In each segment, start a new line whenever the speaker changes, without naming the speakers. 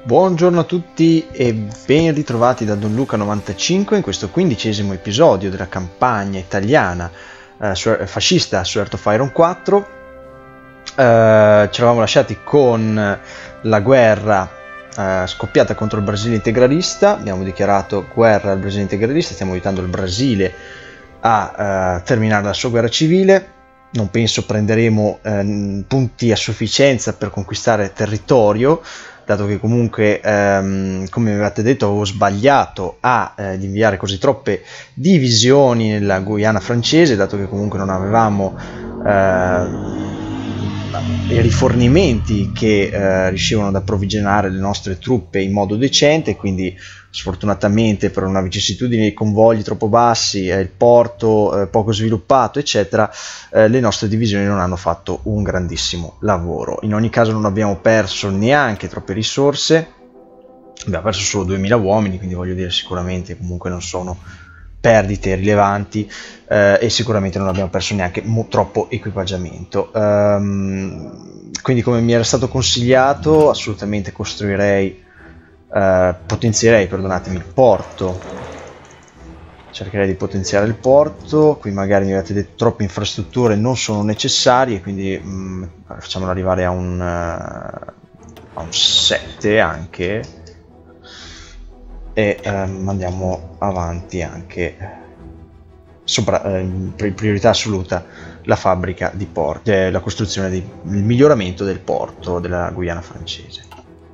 Buongiorno a tutti e ben ritrovati da Don Luca 95 in questo 15° episodio della campagna italiana fascista su Heart of Iron 4. Ci eravamo lasciati con la guerra scoppiata contro il Brasile integralista. Abbiamo dichiarato guerra al Brasile integralista, stiamo aiutando il Brasile a terminare la sua guerra civile. Non penso prenderemo punti a sufficienza per conquistare territorio, dato che comunque, come avevate detto, avevo sbagliato ad inviare così troppe divisioni nella Guyana francese, dato che comunque non avevamo i rifornimenti che riuscivano ad approvvigionare le nostre truppe in modo decente. Quindi sfortunatamente, per una vicissitudine di convogli troppo bassi, il porto poco sviluppato eccetera, le nostre divisioni non hanno fatto un grandissimo lavoro. In ogni caso non abbiamo perso neanche troppe risorse, abbiamo perso solo 2000 uomini, quindi voglio dire, sicuramente comunque non sono perdite rilevanti, e sicuramente non abbiamo perso neanche troppo equipaggiamento. Quindi, come mi era stato consigliato, assolutamente potenzierei, perdonatemi, il porto. Cercherei di potenziare il porto. Qui magari mi avete detto troppe infrastrutture non sono necessarie, quindi facciamolo arrivare a un 7 anche, e andiamo avanti anche priorità assoluta la fabbrica di porti, la costruzione il miglioramento del porto della Guyana francese.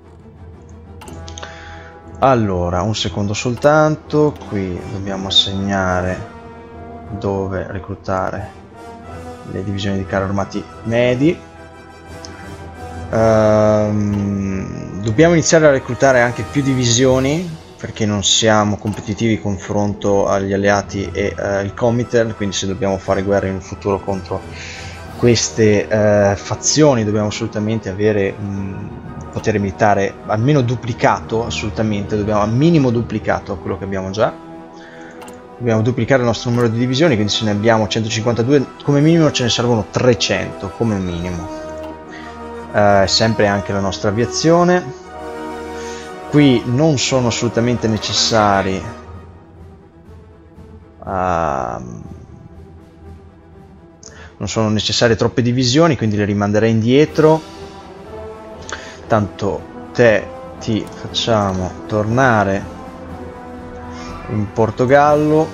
Allora, un secondo soltanto, qui dobbiamo assegnare dove reclutare le divisioni di carri armati medi. Dobbiamo iniziare a reclutare anche più divisioni, perché non siamo competitivi in confronto agli alleati e il Comintern, quindi se dobbiamo fare guerra in un futuro contro queste fazioni dobbiamo assolutamente avere potere militare almeno duplicato, assolutamente, dobbiamo al minimo duplicato a quello che abbiamo già. Dobbiamo duplicare il nostro numero di divisioni, quindi se ne abbiamo 152, come minimo ce ne servono 300, come minimo. Sempre anche la nostra aviazione. Qui non sono assolutamente necessari non sono necessarie troppe divisioni, quindi le rimanderei indietro. Tanto te ti facciamo tornare in Portogallo,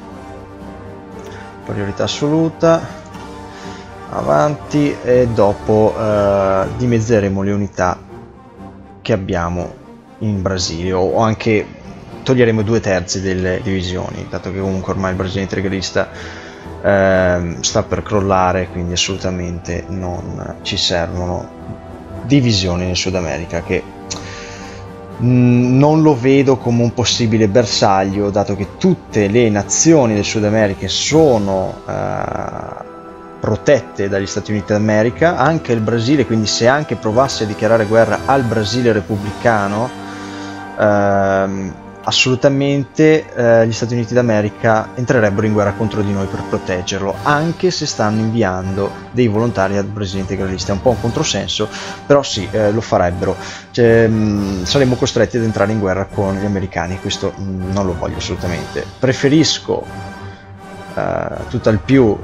priorità assoluta, avanti, e dopo dimezzeremo le unità che abbiamo in Brasile, o anche toglieremo 2/3 delle divisioni, dato che comunque ormai il Brasile integralista sta per crollare, quindi assolutamente non ci servono divisioni nel Sud America, che non lo vedo come un possibile bersaglio, dato che tutte le nazioni del Sud America sono protette dagli Stati Uniti d'America, anche il Brasile. Quindi se anche provassi a dichiarare guerra al Brasile repubblicano, assolutamente gli Stati Uniti d'America entrerebbero in guerra contro di noi per proteggerlo, anche se stanno inviando dei volontari al Brasile integralista. È un po' un controsenso, però sì, lo farebbero. Saremmo costretti ad entrare in guerra con gli americani, questo non lo voglio assolutamente. Preferisco tutt'al più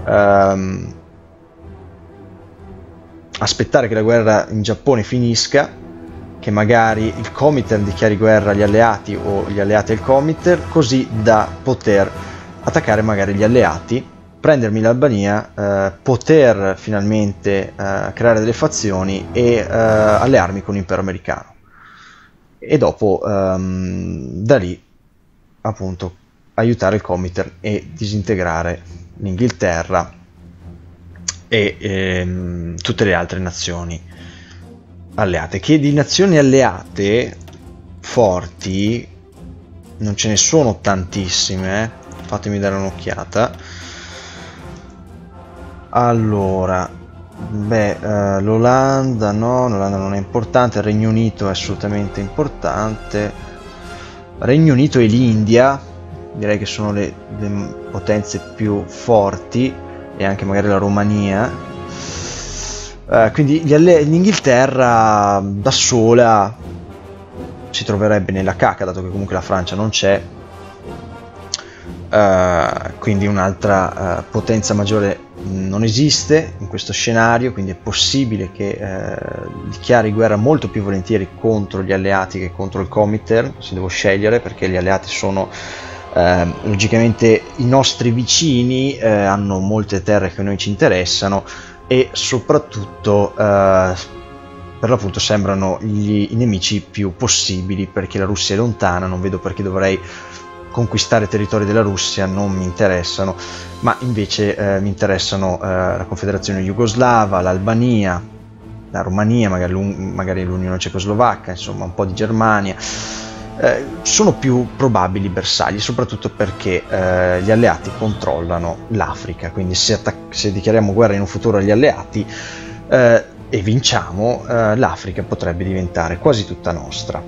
aspettare che la guerra in Giappone finisca, che magari il Comintern dichiari guerra agli alleati o gli alleati al Comintern, così da poter attaccare magari gli alleati, prendermi l'Albania, poter finalmente creare delle fazioni e allearmi con l'impero americano, e dopo da lì appunto aiutare il Comintern e disintegrare l'Inghilterra e tutte le altre nazioni alleate, che di nazioni alleate forti non ce ne sono tantissime, fatemi dare un'occhiata. Allora, l'Olanda no, l'Olanda non è importante, il Regno Unito è assolutamente importante, Regno Unito e l'India direi che sono le potenze più forti, e anche magari la Romania. Quindi l'Inghilterra da sola si troverebbe nella cacca, dato che comunque la Francia non c'è, quindi un'altra potenza maggiore non esiste in questo scenario, quindi è possibile che dichiari guerra molto più volentieri contro gli alleati che contro il Comintern, se devo scegliere, perché gli alleati sono logicamente i nostri vicini, hanno molte terre che a noi ci interessano e soprattutto per l'appunto sembrano i nemici più possibili, perché la Russia è lontana, non vedo perché dovrei conquistare territori della Russia, non mi interessano, ma invece mi interessano la Confederazione Jugoslava, l'Albania, la Romania, magari l'Unione Cecoslovacca, insomma un po' di Germania. Sono più probabili bersagli, soprattutto perché gli alleati controllano l'Africa, quindi se dichiariamo guerra in un futuro agli alleati e vinciamo, l'Africa potrebbe diventare quasi tutta nostra.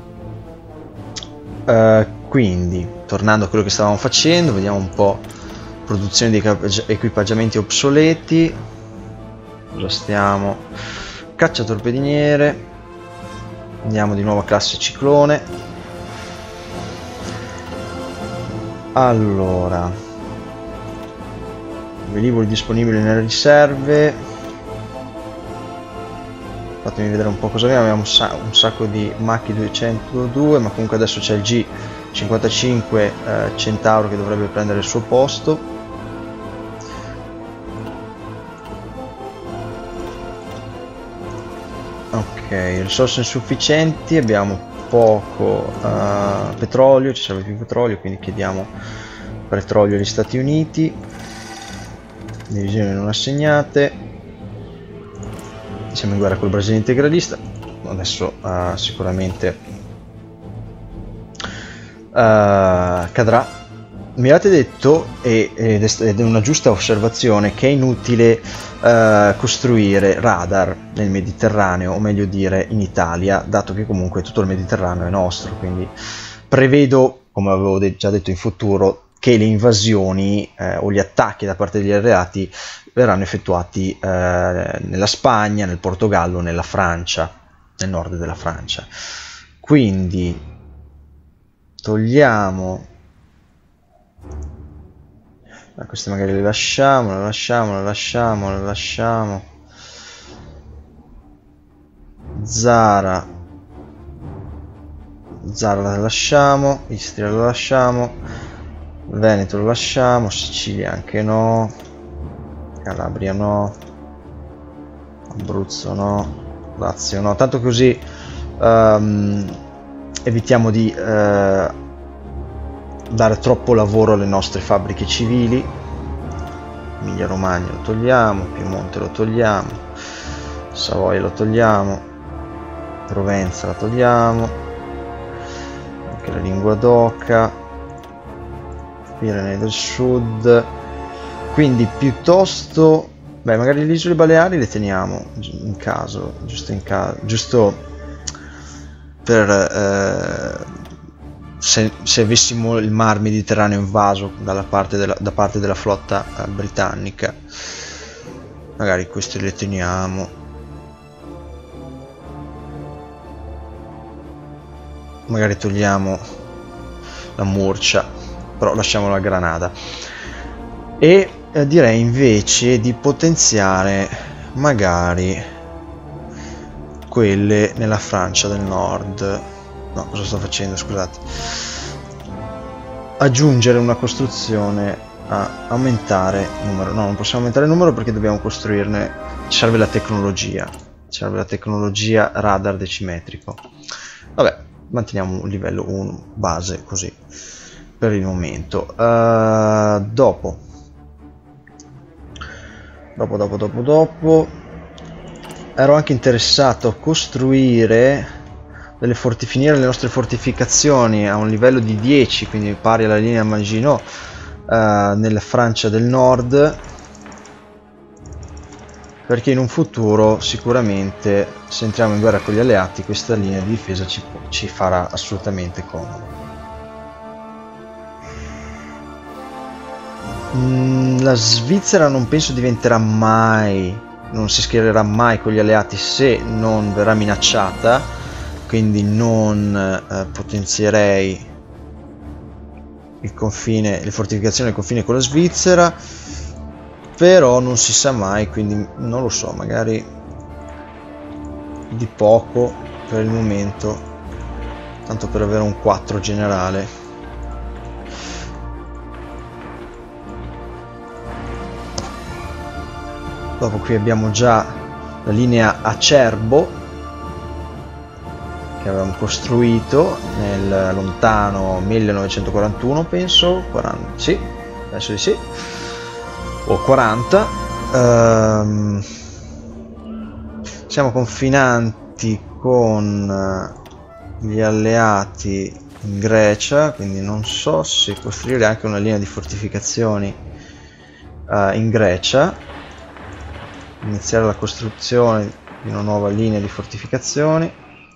Quindi, tornando a quello che stavamo facendo, vediamo un po' produzione di equipaggiamenti obsoleti. Cosa stiamo? Cacciatorpediniere, andiamo di nuovo a classe ciclone. Allora, velivoli disponibili nelle riserve. Fatemi vedere un po' cosa abbiamo un sacco di Mach 202, ma comunque adesso c'è il G55 Centauro che dovrebbe prendere il suo posto. Ok, risorse insufficienti, abbiamo poco petrolio, ci serve più petrolio, quindi chiediamo petrolio agli Stati Uniti. Divisioni non assegnate. Siamo in guerra col Brasile integralista, adesso sicuramente cadrà. Mi avete detto, ed è una giusta osservazione, che è inutile costruire radar nel Mediterraneo, o meglio dire in Italia, dato che comunque tutto il Mediterraneo è nostro, quindi prevedo, come avevo già detto in futuro, che le invasioni o gli attacchi da parte degli alleati verranno effettuati nella Spagna, nel Portogallo, nella Francia, nel nord della Francia. Quindi togliamo, queste magari le lasciamo, le lasciamo. Zara la lasciamo, Istria la lasciamo, Veneto lo lasciamo, Sicilia anche no, Calabria no, Abruzzo no, Lazio no, tanto così evitiamo di dare troppo lavoro alle nostre fabbriche civili. Emilia Romagna lo togliamo, Piemonte lo togliamo, Savoia lo togliamo, Provenza la togliamo, anche la lingua d'oca, Pirenei del Sud. Quindi piuttosto, beh, magari le isole Baleari le teniamo in caso, giusto per se avessimo il mar Mediterraneo invaso da parte della flotta britannica, magari queste le teniamo. Magari togliamo la Murcia, però lasciamo la Granada. E direi invece di potenziare magari quelle nella Francia del Nord. No, cosa sto facendo? Scusate. Aggiungere una costruzione a aumentare il numero. No, non possiamo aumentare il numero perché dobbiamo costruirne. Ci serve la tecnologia. Ci serve la tecnologia radar decimetrico. Vabbè, manteniamo un livello 1 base così per il momento. Dopo ero anche interessato a costruire finire le nostre fortificazioni a un livello di 10, quindi pari alla linea Maginot, nella Francia del Nord, perché in un futuro sicuramente, se entriamo in guerra con gli alleati, questa linea di difesa ci farà assolutamente comodo. La Svizzera non penso diventerà mai, non si schiererà mai con gli alleati se non verrà minacciata. quindi non potenzierei il confine, le fortificazioni al confine con la Svizzera, però non si sa mai, quindi non lo so, magari di poco per il momento, tanto per avere un 4 generale. Dopo qui abbiamo già la linea Acerbo che avevamo costruito nel lontano 1941, penso, 40, sì, penso di sì, o 40. Siamo confinanti con gli alleati in Grecia, quindi non so se costruire anche una linea di fortificazioni in Grecia, iniziare la costruzione di una nuova linea di fortificazioni.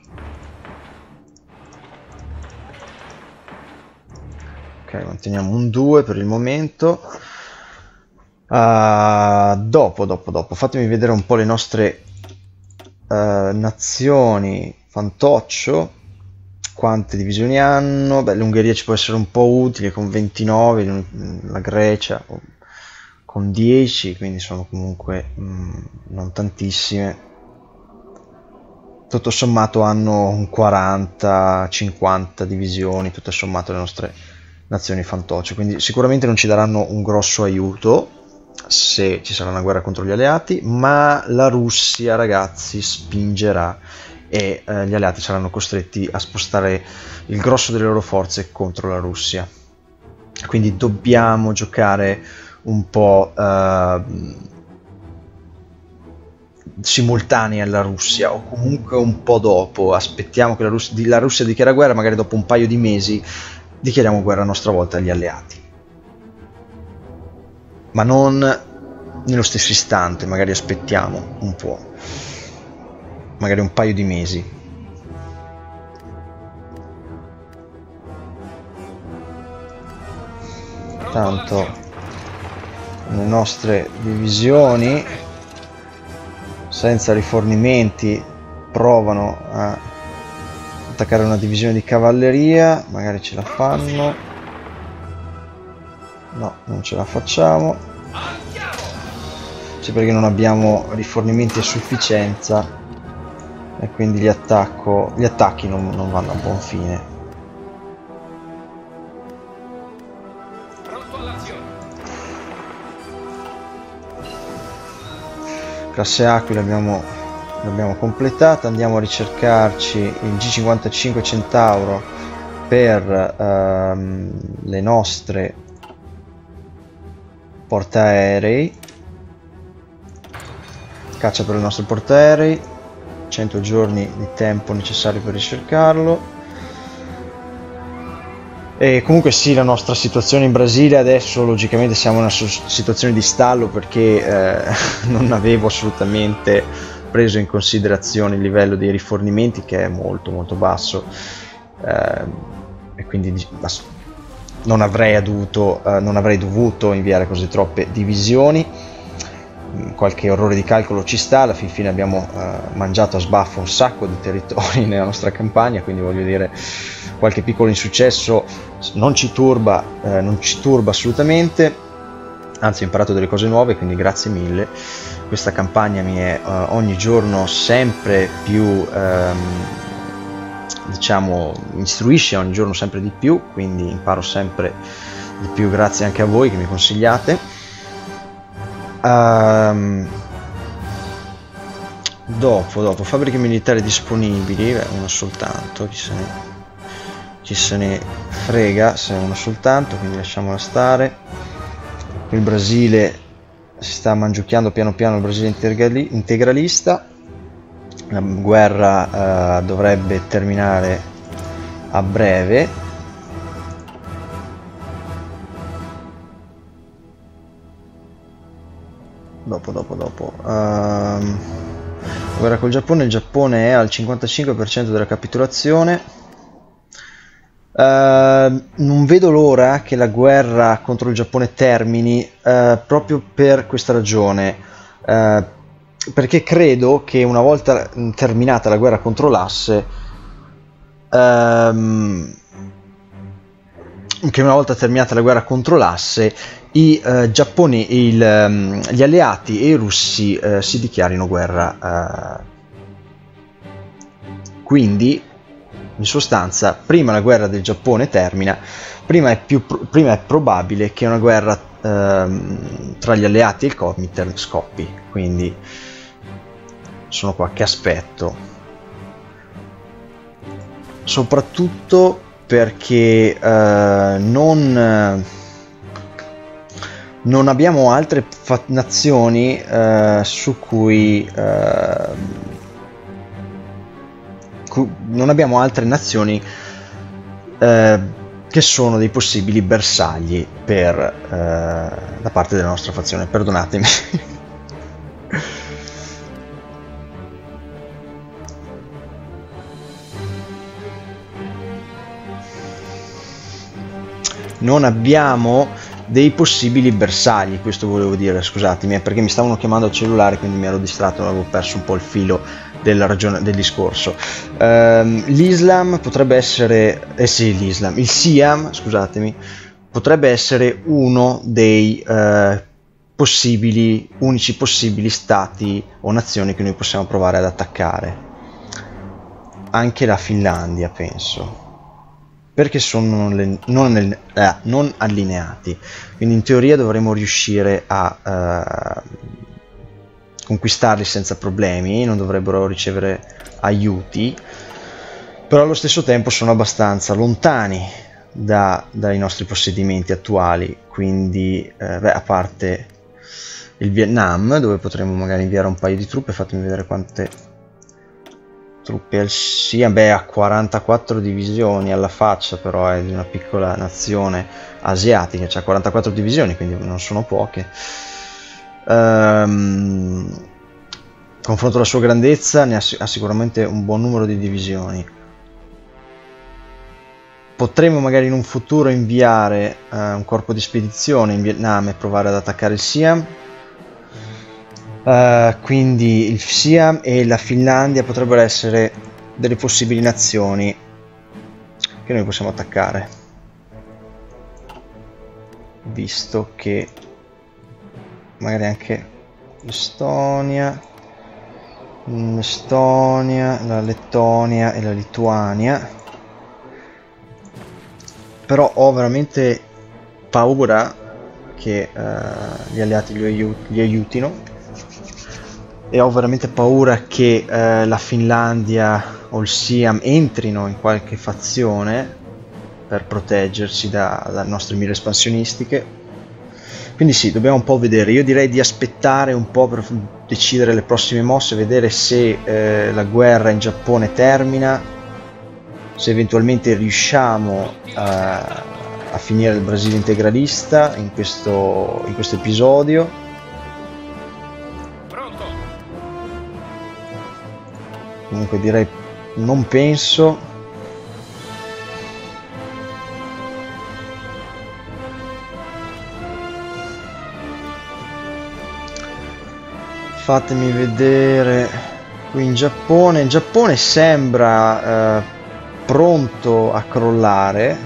Ok, manteniamo un 2 per il momento. Dopo fatemi vedere un po' le nostre nazioni fantoccio, quante divisioni hanno. Beh, l'Ungheria ci può essere un po' utile con 29, la Grecia con 10, quindi sono comunque non tantissime. Tutto sommato hanno un 40-50 divisioni, tutto sommato le nostre nazioni fantoccio, quindi sicuramente non ci daranno un grosso aiuto se ci sarà una guerra contro gli alleati, ma la Russia, ragazzi, spingerà e gli alleati saranno costretti a spostare il grosso delle loro forze contro la Russia, quindi dobbiamo giocare un po' simultanei alla Russia, o comunque un po' dopo. Aspettiamo che la Russia dichiara guerra, magari dopo un paio di mesi dichiariamo guerra a nostra volta agli alleati, ma non nello stesso istante, magari aspettiamo un po', magari un paio di mesi. Tanto le nostre divisioni senza rifornimenti provano a attaccare una divisione di cavalleria, magari ce la fanno. No, non ce la facciamo. Sì, perché non abbiamo rifornimenti a sufficienza e quindi gli attacchi non vanno a buon fine. Classe Aquila l'abbiamo completata. Andiamo a ricercarci il G55 Centauro per le nostre portaerei, caccia per i nostri portaerei, 100 giorni di tempo necessari per ricercarlo. E comunque sì, la nostra situazione in Brasile adesso logicamente siamo in una situazione di stallo, perché non avevo assolutamente preso in considerazione il livello dei rifornimenti, che è molto molto basso, e quindi non avrei dovuto inviare così troppe divisioni. Qualche errore di calcolo ci sta, alla fine abbiamo mangiato a sbaffo un sacco di territori nella nostra campagna, quindi voglio dire, qualche piccolo insuccesso non ci turba assolutamente, anzi ho imparato delle cose nuove, quindi grazie mille. Questa campagna mi è ogni giorno sempre più, diciamo, mi istruisce ogni giorno sempre di più, quindi imparo sempre di più grazie anche a voi che mi consigliate. Dopo fabbriche militari disponibili, una soltanto, chi se ne frega se è una soltanto, quindi lasciamola stare. Il Brasile si sta mangiucchiando piano piano, il Brasile integralista. La guerra dovrebbe terminare a breve. Dopo la guerra col Giappone, il Giappone è al 55% della capitolazione. Non vedo l'ora che la guerra contro il Giappone termini, proprio per questa ragione, perché credo che una volta terminata la guerra contro l'asse che una volta terminata la guerra contro l'Asse, gli alleati e i russi si dichiarino guerra. Quindi, in sostanza, prima la guerra del Giappone termina, prima è probabile che una guerra tra gli alleati e il Comintern scoppi. Quindi sono qua che aspetto, soprattutto perché non abbiamo altre nazioni su cui non abbiamo altre nazioni che sono dei possibili bersagli da parte della nostra fazione, perdonatemi. Non abbiamo dei possibili bersagli, questo volevo dire, scusatemi, perché mi stavano chiamando al cellulare, quindi mi ero distratto, avevo perso un po' il filo del discorso. L'Islam potrebbe essere, il Siam, scusatemi, potrebbe essere uno dei unici possibili stati o nazioni che noi possiamo provare ad attaccare. Anche la Finlandia, penso, perché sono non allineati, quindi in teoria dovremo riuscire a conquistarli senza problemi, non dovrebbero ricevere aiuti, però allo stesso tempo sono abbastanza lontani dai nostri possedimenti attuali, quindi a parte il Vietnam, dove potremo magari inviare un paio di truppe. Fatemi vedere quante truppe al Siam. Ha 44 divisioni alla faccia, però è di una piccola nazione asiatica, c'ha 44 divisioni, quindi non sono poche. Confronto alla sua grandezza, ha sicuramente un buon numero di divisioni. Potremo magari in un futuro inviare un corpo di spedizione in Vietnam e provare ad attaccare il Siam. Quindi il Siam e la Finlandia potrebbero essere delle possibili nazioni che noi possiamo attaccare, visto che magari anche l'Estonia, la Lettonia e la Lituania. Però ho veramente paura che gli alleati li aiutino, e ho veramente paura che la Finlandia o il Siam entrino in qualche fazione per proteggerci dalle nostre mire espansionistiche. Quindi sì, dobbiamo un po' vedere. Io direi di aspettare un po' per decidere le prossime mosse, vedere se la guerra in Giappone termina, se eventualmente riusciamo a finire il Brasile integralista in questo episodio. Comunque direi, non penso. Fatemi vedere qui in Giappone sembra pronto a crollare.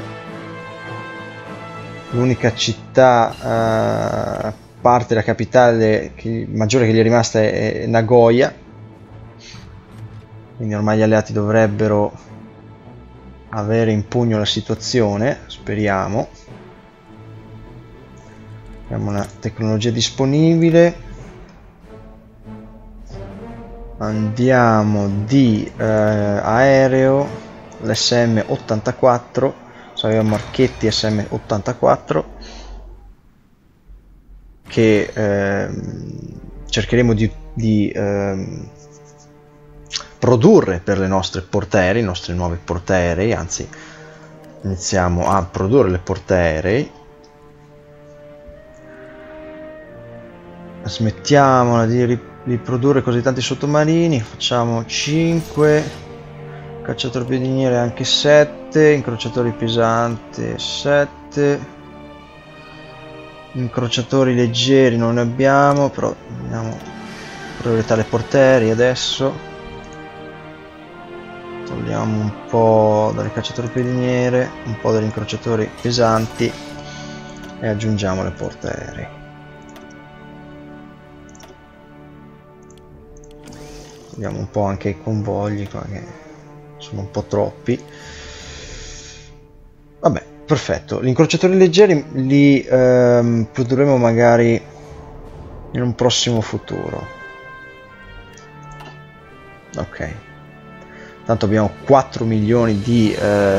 L'unica città, parte della capitale maggiore che gli è rimasta è Nagoya. Quindi ormai gli alleati dovrebbero avere in pugno la situazione, speriamo. Abbiamo una tecnologia disponibile. Andiamo di aereo, l'SM-84, avevamo Marchetti SM-84, che cercheremo di produrre per le nostre portaerei, i nostri nuovi portaerei, anzi iniziamo a produrre le portaerei. Smettiamola di produrre così tanti sottomarini, facciamo 5, cacciatorpediniere anche 7, incrociatori pesanti 7, incrociatori leggeri non ne abbiamo, però andiamo priorità alle portaerei adesso. togliamo un po' dalle cacciatorpediniere, un po' dagli incrociatori pesanti e aggiungiamo le portaerei. Togliamo un po' anche i convogli qua che sono un po' troppi. Vabbè, perfetto. Gli incrociatori leggeri li produrremo magari in un prossimo futuro. Ok, tanto abbiamo 4 milioni di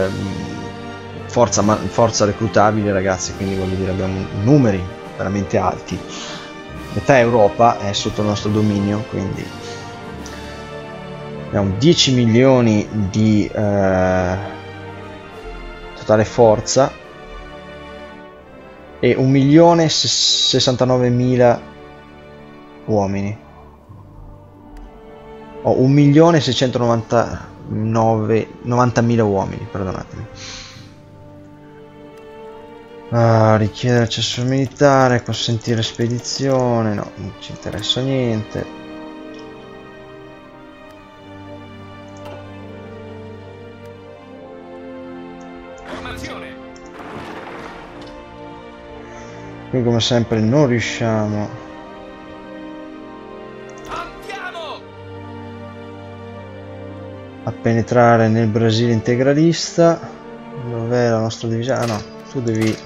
forza reclutabile, ragazzi, quindi voglio dire abbiamo numeri veramente alti. Metà Europa è sotto il nostro dominio, quindi abbiamo 10 milioni di totale forza e 1.069.000 uomini. Ho 1.690.000 uomini, perdonatemi. Richiedere accesso militare, consentire spedizione, no, non ci interessa niente. Qui come sempre non riusciamo a penetrare nel Brasile integralista. Dov'è la nostra divisione? Ah no, tu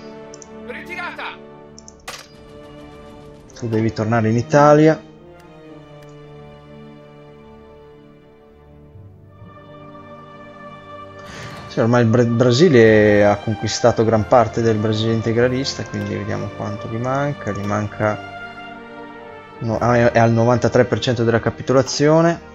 devi tornare in Italia. Sì, ormai il Brasile ha conquistato gran parte del Brasile integralista, quindi vediamo quanto gli manca. Gli manca no, è al 93% della capitolazione.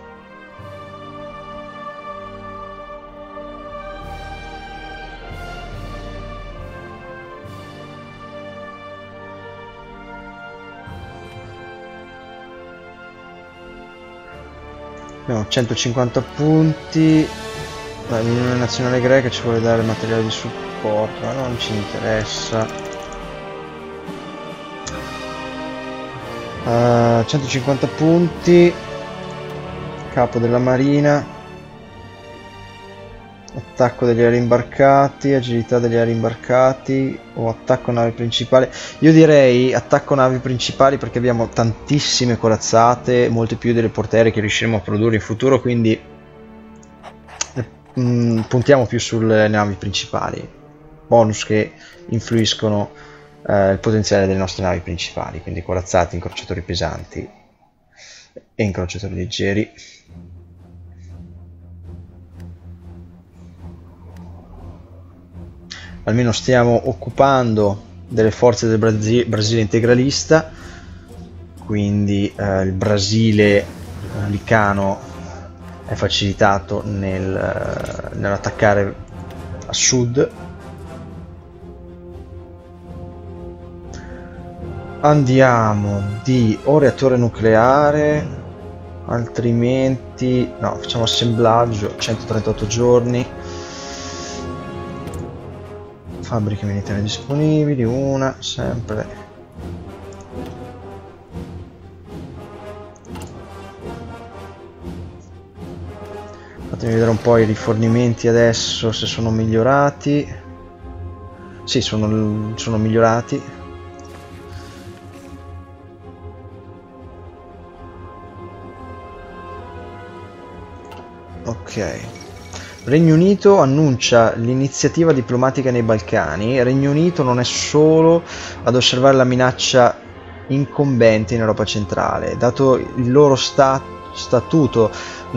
Abbiamo 150 punti. L'Unione Nazionale Greca ci vuole dare materiale di supporto, ma non ci interessa. 150 punti. Capo della Marina. Attacco degli aerei imbarcati, agilità degli aerei imbarcati o attacco navi principali. Io direi attacco navi principali perché abbiamo tantissime corazzate, molte più delle portaerei che riusciremo a produrre in futuro, quindi puntiamo più sulle navi principali, bonus che influiscono il potenziale delle nostre navi principali, quindi corazzati, incrociatori pesanti e incrociatori leggeri. Almeno stiamo occupando delle forze del Brasile integralista, quindi il Brasile licano è facilitato nell'attaccare a sud. Andiamo di o reattore nucleare, altrimenti no, facciamo assemblaggio, 138 giorni. Fabbriche militari disponibili, una, sempre. Fatemi vedere un po' i rifornimenti adesso, se sono migliorati. Sì, sono migliorati. Ok. Regno Unito annuncia l'iniziativa diplomatica nei Balcani. Regno Unito non è solo ad osservare la minaccia incombente in Europa centrale, dato il loro statuto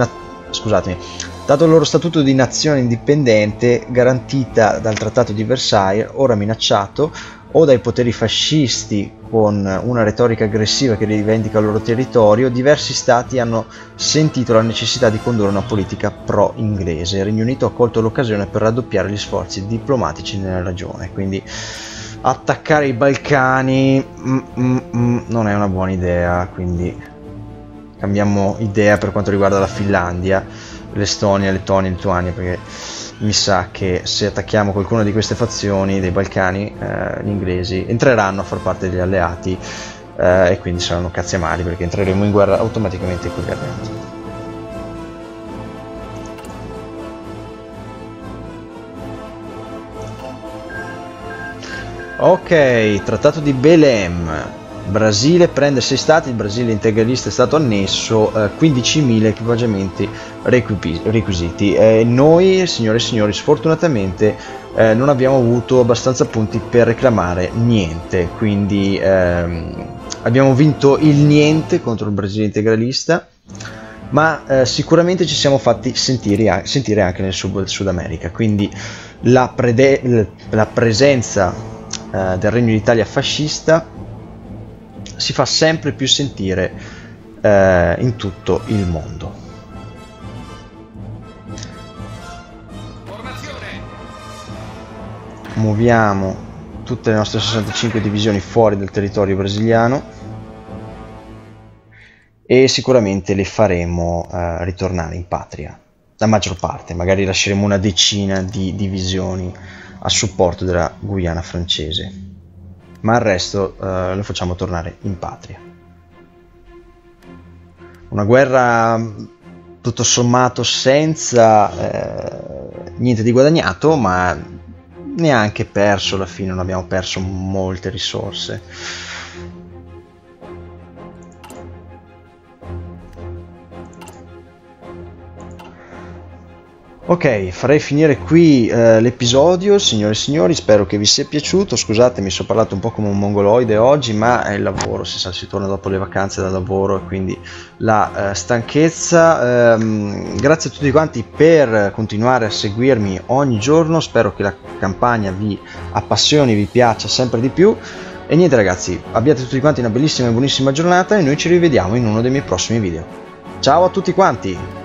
di nazione indipendente garantita dal Trattato di Versailles, ora minacciato o dai poteri fascisti con una retorica aggressiva che rivendica il loro territorio, diversi stati hanno sentito la necessità di condurre una politica pro-inglese. Il Regno Unito ha colto l'occasione per raddoppiare gli sforzi diplomatici nella regione, quindi attaccare i Balcani non è una buona idea, quindi cambiamo idea per quanto riguarda la Finlandia, l'Estonia, Lettonia, Lituania, perché mi sa che se attacchiamo qualcuna di queste fazioni dei Balcani, gli inglesi entreranno a far parte degli alleati e quindi saranno cazzi amari, perché entreremo in guerra automaticamente con gli alleati. Ok, trattato di Belém. Brasile prende 6 stati, il Brasile integralista è stato annesso, 15.000 equipaggiamenti requisiti. Noi, signore e signori, sfortunatamente non abbiamo avuto abbastanza punti per reclamare niente, quindi abbiamo vinto il niente contro il Brasile integralista, ma sicuramente ci siamo fatti sentire anche nel Sud America, quindi la presenza del Regno d'Italia fascista si fa sempre più sentire in tutto il mondo. Muoviamo tutte le nostre 65 divisioni fuori dal territorio brasiliano e sicuramente le faremo ritornare in patria, la maggior parte, magari lasceremo una decina di divisioni a supporto della Guyana francese, ma il resto lo facciamo tornare in patria. Una guerra tutto sommato senza niente di guadagnato, ma neanche perso alla fine, non abbiamo perso molte risorse. Ok, farei finire qui l'episodio, signore e signori, spero che vi sia piaciuto. Scusatemi se ho parlato un po' come un mongoloide oggi, ma è il lavoro, si torna dopo le vacanze da lavoro e quindi la stanchezza. Grazie a tutti quanti per continuare a seguirmi ogni giorno, spero che la campagna vi appassioni, vi piaccia sempre di più. E niente ragazzi, abbiate tutti quanti una bellissima e buonissima giornata e noi ci rivediamo in uno dei miei prossimi video. Ciao a tutti quanti!